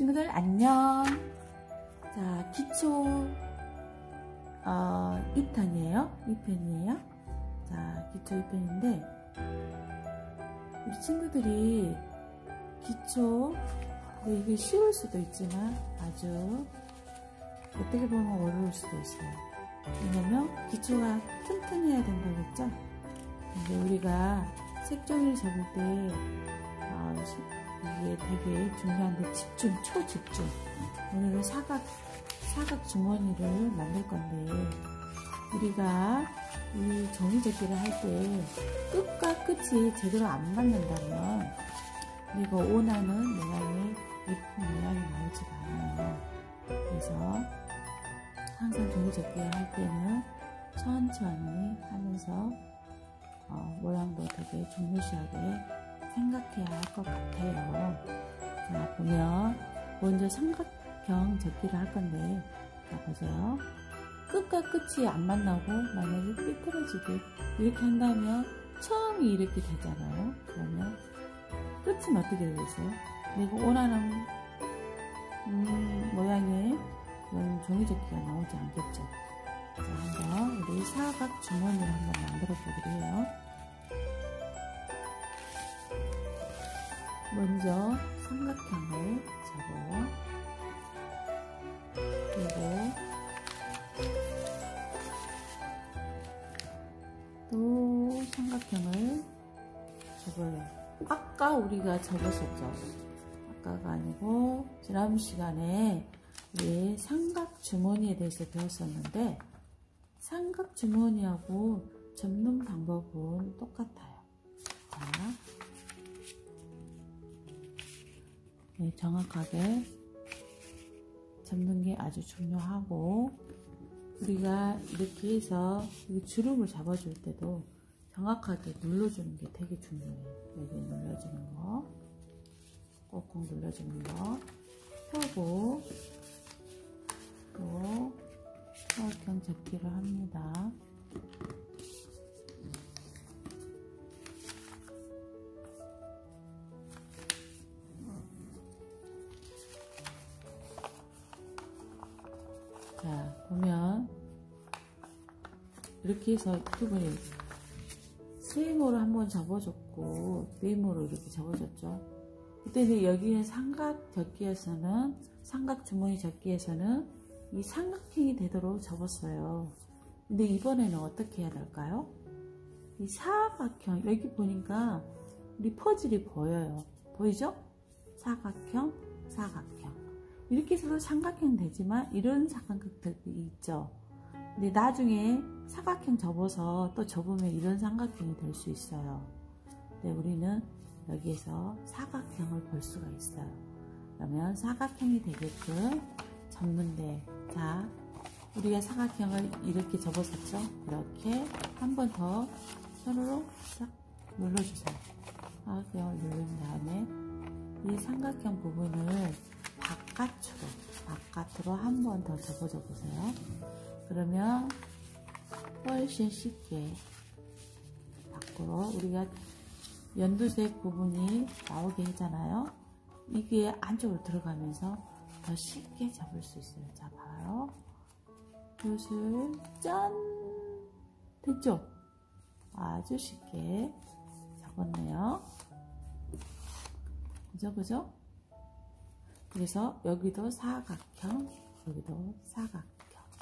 친구들 안녕. 자, 기초 2편이에요. 자, 기초 2편인데 우리 친구들이 기초 이게 쉬울 수도 있지만 아주 어떻게 보면 어려울 수도 있어요. 왜냐면 기초가 튼튼해야 된다고 했죠. 근데 우리가 색종이를 접을 때 이게 되게 중요한데 집중, 초집중. 오늘은 사각 주머니를 만들 건데 우리가 이 종이접기를 할 때 끝과 끝이 제대로 안 맞는다면 우리가 원하는 모양의 예쁜 모양이 나오지가 않아요. 그래서 항상 종이접기를 할 때는 천천히 하면서 모양도 되게 중요시하게 생각해야 할 것 같아요. 자, 보면 먼저 삼각형 접기를 할 건데, 자, 보세요. 끝과 끝이 안 만나고 만약에 삐뚤어지게 이렇게 한다면 처음이 이렇게 되잖아요. 그러면 끝은 어떻게 되겠어요? 내가 원하는 모양의 그런 종이접기가 나오지 않겠죠. 자, 한번 우리 사각 주머니를 한번 만들어 보기로 해요. 먼저 삼각형을 접어요. 그리고 또 삼각형을 접어요. 아까 우리가 접었었죠. 아까가 아니고 지난 시간에 우리 삼각 주머니에 대해서 배웠었는데 삼각 주머니하고 접는 방법은 똑같아요. 자, 네, 정확하게 접는 게 아주 중요하고 우리가 이렇게 해서 이 주름을 잡아줄 때도 정확하게 눌러주는 게 되게 중요해요. 여기 눌러주는 거, 꼭꼭 눌러주는 거 펴고 또 사각형 접기를 합니다. 자, 보면 이렇게 해서 유튜브에 세모로 한번 접어줬고 네모로 이렇게 접어줬죠. 그때는 여기에 삼각 접기에서는 삼각 주머니 접기에서는 이 삼각형이 되도록 접었어요. 근데 이번에는 어떻게 해야 될까요? 이 사각형, 여기 보니까 우리 퍼즐이 보여요. 보이죠? 사각형, 사각형. 이렇게 해서도 삼각형 되지만 이런 삼각형들이 있죠. 근데 나중에 사각형 접어서 또 접으면 이런 삼각형이 될 수 있어요. 근데 우리는 여기에서 사각형을 볼 수가 있어요. 그러면 사각형이 되게끔 접는데, 자, 우리가 사각형을 이렇게 접었었죠? 이렇게 한 번 더 손으로 싹 눌러주세요. 사각형을 누른 다음에 이 삼각형 부분을 바깥으로 한 번 더 접어줘 보세요. 그러면 훨씬 쉽게 밖으로 우리가 연두색 부분이 나오게 하잖아요. 이게 안쪽으로 들어가면서 더 쉽게 접을 수 있어요. 자, 봐요. 붓을 짠! 됐죠? 아주 쉽게 접었네요. 그죠? 그래서 여기도 사각형, 여기도 사각형,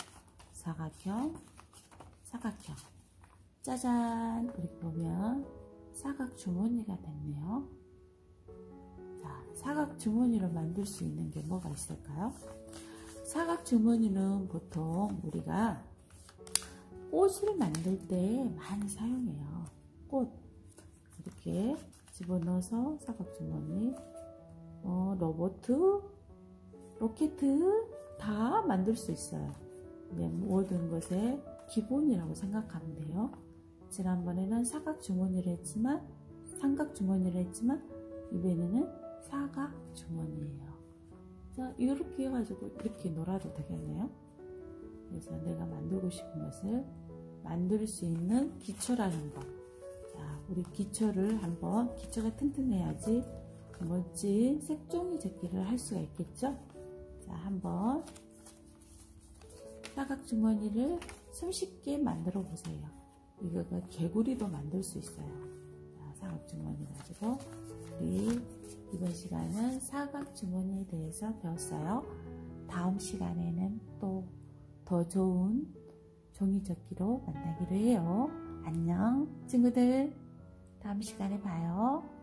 사각형. 짜잔! 이렇게 보면 사각 주머니가 됐네요. 자, 사각 주머니를 만들 수 있는 게 뭐가 있을까요? 사각 주머니는 보통 우리가 꽃을 만들 때 많이 사용해요. 꽃 이렇게 집어넣어서 사각 주머니, 로켓 다 만들 수 있어요. 네, 모든 것의 기본이라고 생각하면 돼요. 지난번에는 삼각 주머니를 했지만 이번에는 사각 주머니예요. 자, 이렇게 해가지고 이렇게 놀아도 되겠네요. 그래서 내가 만들고 싶은 것을 만들 수 있는 기초라는 거. 자, 우리 기초를 한번, 기초가 튼튼해야지 멋진 색종이 접기를 할 수가 있겠죠? 자, 한번 사각 주머니를 손쉽게 만들어 보세요. 이거가 개구리도 만들 수 있어요. 자, 사각 주머니 가지고 우리 이번 시간은 사각 주머니에 대해서 배웠어요. 다음 시간에는 또 더 좋은 종이 접기로 만나기로 해요. 안녕 친구들, 다음 시간에 봐요.